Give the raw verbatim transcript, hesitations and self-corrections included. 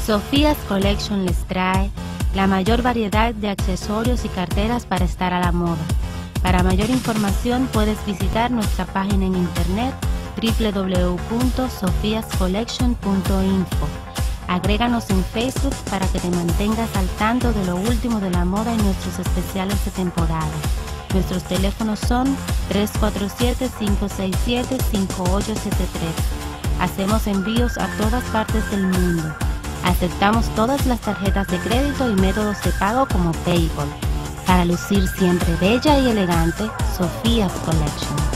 Sophia's Collection les trae la mayor variedad de accesorios y carteras para estar a la moda. Para mayor información puedes visitar nuestra página en internet w w w punto sophias collection punto info. Agréganos en Facebook para que te mantengas al tanto de lo último de la moda y nuestros especiales de temporada. Nuestros teléfonos son tres cuatro siete, cinco seis siete, cinco ocho siete tres. Hacemos envíos a todas partes del mundo. Aceptamos todas las tarjetas de crédito y métodos de pago como PayPal. Para lucir siempre bella y elegante, Sophia's Collection.